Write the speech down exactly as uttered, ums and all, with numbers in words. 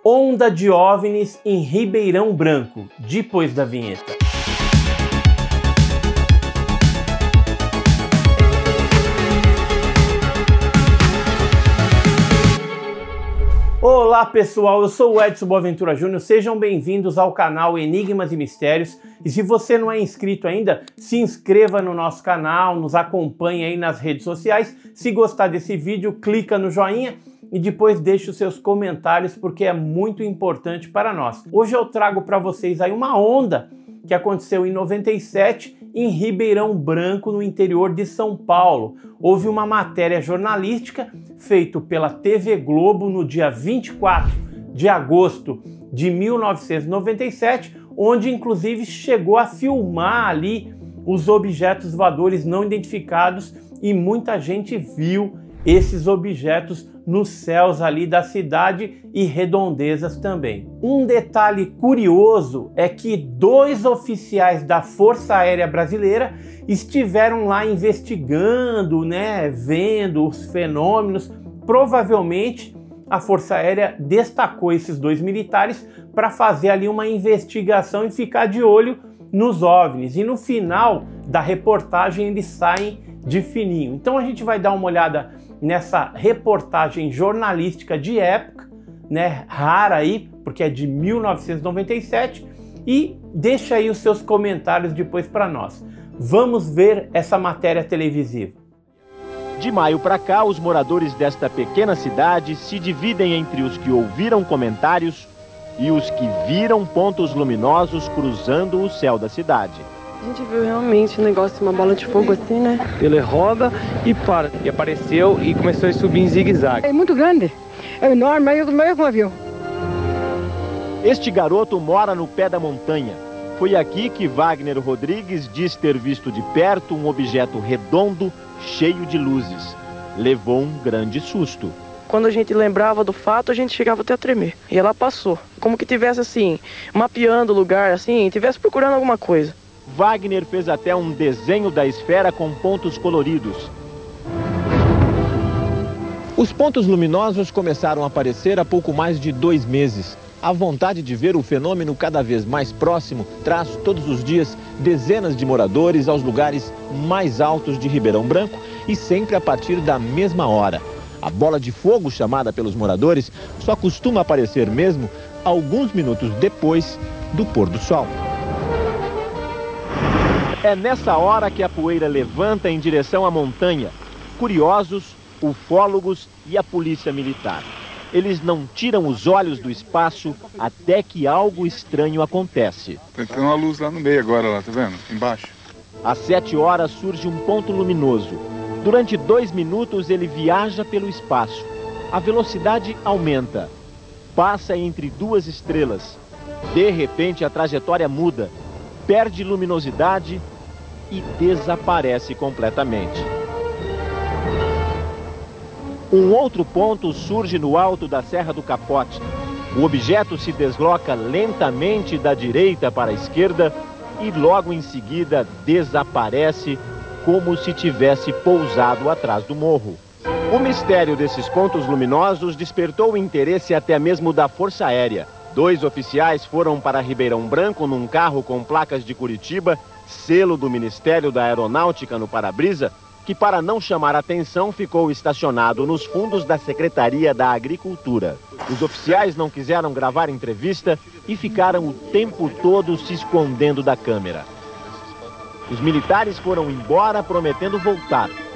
Onda de OVNIs em Ribeirão Branco, depois da vinheta. Olá pessoal, eu sou o Edson Boaventura Júnior, sejam bem-vindos ao canal Enigmas e Mistérios. E se você não é inscrito ainda, se inscreva no nosso canal, nos acompanhe aí nas redes sociais. Se gostar desse vídeo, clica no joinha e depois deixe os seus comentários, porque é muito importante para nós. Hoje eu trago para vocês aí uma onda que aconteceu em noventa e sete em Ribeirão Branco, no interior de São Paulo. Houve uma matéria jornalística feita pela T V Globo no dia vinte e quatro de agosto de mil novecentos e noventa e sete, onde inclusive chegou a filmar ali os objetos voadores não identificados e muita gente viu esses objetos nos céus ali da cidade e redondezas também. Um detalhe curioso é que dois oficiais da Força Aérea Brasileira estiveram lá investigando, né, vendo os fenômenos. Provavelmente a Força Aérea destacou esses dois militares para fazer ali uma investigação e ficar de olho nos OVNIs. E no final da reportagem eles saem de fininho. Então a gente vai dar uma olhada nessa reportagem jornalística de época, né, rara aí, porque é de mil novecentos e noventa e sete, e deixa aí os seus comentários depois para nós. Vamos ver essa matéria televisiva. De maio para cá, os moradores desta pequena cidade se dividem entre os que ouviram comentários e os que viram pontos luminosos cruzando o céu da cidade. A gente viu realmente um negócio, uma bola de fogo assim, né? Ele roda e para. E apareceu e começou a subir em zigue-zague. É muito grande, é enorme, maior que um avião. Este garoto mora no pé da montanha. Foi aqui que Wagner Rodrigues diz ter visto de perto um objeto redondo, cheio de luzes. Levou um grande susto. Quando a gente lembrava do fato, a gente chegava até a tremer. E ela passou. Como que tivesse assim, mapeando o lugar, assim, tivesse procurando alguma coisa. Wagner fez até um desenho da esfera com pontos coloridos. Os pontos luminosos começaram a aparecer há pouco mais de dois meses. A vontade de ver o fenômeno cada vez mais próximo traz todos os dias dezenas de moradores aos lugares mais altos de Ribeirão Branco e sempre a partir da mesma hora. A bola de fogo chamada pelos moradores só costuma aparecer mesmo alguns minutos depois do pôr do sol. É nessa hora que a poeira levanta em direção à montanha. Curiosos, ufólogos e a polícia militar. Eles não tiram os olhos do espaço até que algo estranho acontece. Tem uma luz lá no meio agora, lá, tá vendo? Embaixo. Às sete horas surge um ponto luminoso. Durante dois minutos ele viaja pelo espaço. A velocidade aumenta. Passa entre duas estrelas. De repente a trajetória muda. Perde luminosidade e desaparece completamente. Um outro ponto surge no alto da Serra do Capote. O objeto se desloca lentamente da direita para a esquerda e logo em seguida desaparece como se tivesse pousado atrás do morro. O mistério desses pontos luminosos despertou o interesse até mesmo da Força Aérea. Dois oficiais foram para Ribeirão Branco num carro com placas de Curitiba, selo do Ministério da Aeronáutica no para-brisa, que para não chamar atenção ficou estacionado nos fundos da Secretaria da Agricultura. Os oficiais não quiseram gravar entrevista e ficaram o tempo todo se escondendo da câmera. Os militares foram embora prometendo voltar.